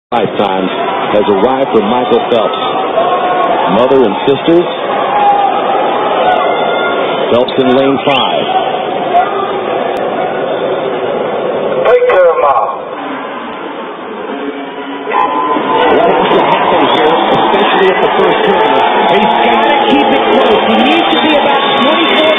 lifetime has arrived for Michael Phelps. Mother and sisters. Phelps in lane 5. Take care of Mom. What has to happen here, especially at the first turn? He's got to keep it close. He needs to be about 24